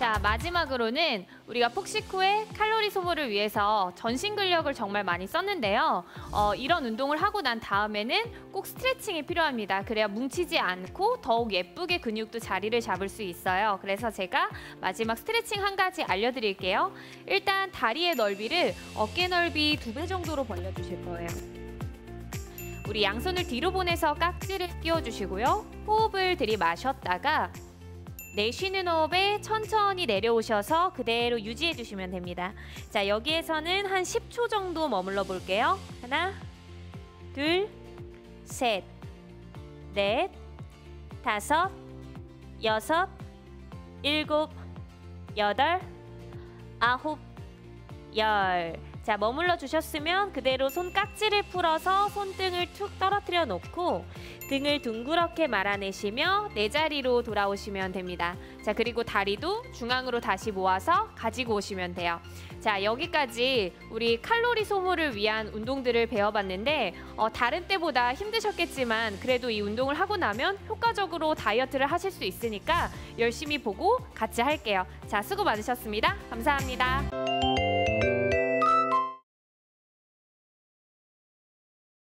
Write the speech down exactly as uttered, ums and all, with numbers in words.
자, 마지막으로는 우리가 폭식 후에 칼로리 소모를 위해서 전신 근력을 정말 많이 썼는데요. 어, 이런 운동을 하고 난 다음에는 꼭 스트레칭이 필요합니다. 그래야 뭉치지 않고 더욱 예쁘게 근육도 자리를 잡을 수 있어요. 그래서 제가 마지막 스트레칭 한 가지 알려드릴게요. 일단 다리의 넓이를 어깨 넓이 두 배 정도로 벌려주실 거예요. 우리 양손을 뒤로 보내서 깍지를 끼워주시고요. 호흡을 들이마셨다가 내쉬는 호흡에 천천히 내려오셔서 그대로 유지해 주시면 됩니다. 자, 여기에서는 한 십 초 정도 머물러 볼게요. 하나, 둘, 셋, 넷, 다섯, 여섯, 일곱, 여덟, 아홉, 열. 자, 머물러 주셨으면 그대로 손깍지를 풀어서 손등을 툭 떨어뜨려 놓고 등을 둥그렇게 말아내시며 내 자리로 돌아오시면 됩니다. 자, 그리고 다리도 중앙으로 다시 모아서 가지고 오시면 돼요. 자, 여기까지 우리 칼로리 소모를 위한 운동들을 배워봤는데 어, 다른 때보다 힘드셨겠지만 그래도 이 운동을 하고 나면 효과적으로 다이어트를 하실 수 있으니까 열심히 보고 같이 할게요. 자, 수고 많으셨습니다. 감사합니다.